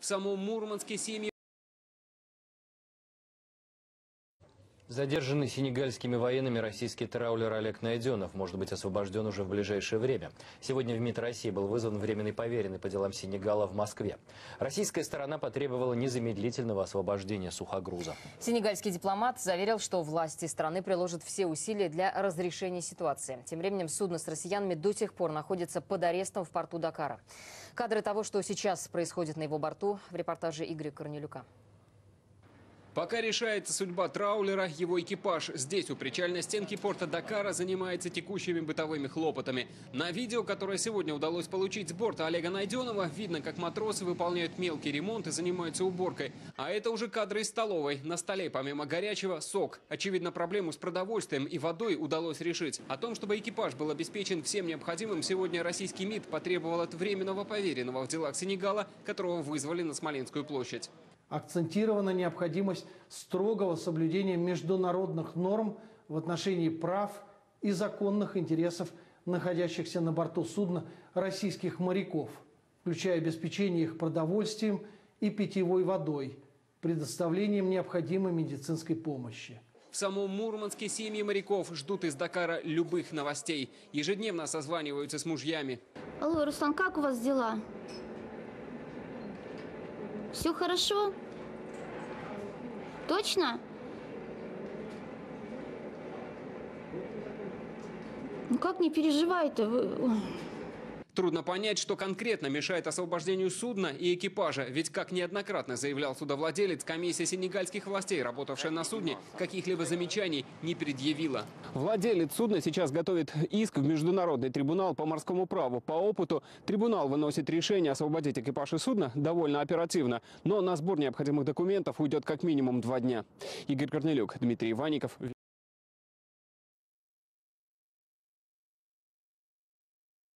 самом Мурманске семьи... Задержанный сенегальскими военными российский траулер Олег Найденов может быть освобожден уже в ближайшее время. Сегодня в МИД России был вызван временный поверенный по делам Сенегала в Москве. Российская сторона потребовала незамедлительного освобождения сухогруза. Сенегальский дипломат заверил, что власти страны приложат все усилия для разрешения ситуации. Тем временем судно с россиянами до сих пор находится под арестом в порту Дакара. Кадры того, что сейчас происходит на его борту, в репортаже Игоря Корнелюка. Пока решается судьба траулера, его экипаж здесь, у причальной стенки порта Дакара, занимается текущими бытовыми хлопотами. На видео, которое сегодня удалось получить с борта Олега Найденова, видно, как матросы выполняют мелкий ремонт и занимаются уборкой. А это уже кадры из столовой. На столе, помимо горячего, сок. Очевидно, проблему с продовольствием и водой удалось решить. О том, чтобы экипаж был обеспечен всем необходимым, сегодня российский МИД потребовал от временного поверенного в делах Сенегала, которого вызвали на Смоленскую площадь. Акцентирована необходимость строгого соблюдения международных норм в отношении прав и законных интересов находящихся на борту судна российских моряков, включая обеспечение их продовольствием и питьевой водой, предоставлением необходимой медицинской помощи. В самом Мурманске семьи моряков ждут из Дакара любых новостей. Ежедневно созваниваются с мужьями. Алло, Руслан, как у вас дела? Все хорошо? Точно? Ну как не переживай-то? Трудно понять, что конкретно мешает освобождению судна и экипажа. Ведь, как неоднократно заявлял судовладелец, комиссия сенегальских властей, работавшая на судне, каких-либо замечаний не предъявила. Владелец судна сейчас готовит иск в Международный трибунал по морскому праву. По опыту трибунал выносит решение освободить экипаж и судно довольно оперативно. Но на сбор необходимых документов уйдет как минимум 2 дня. Игорь Корнелюк, Дмитрий Иванников.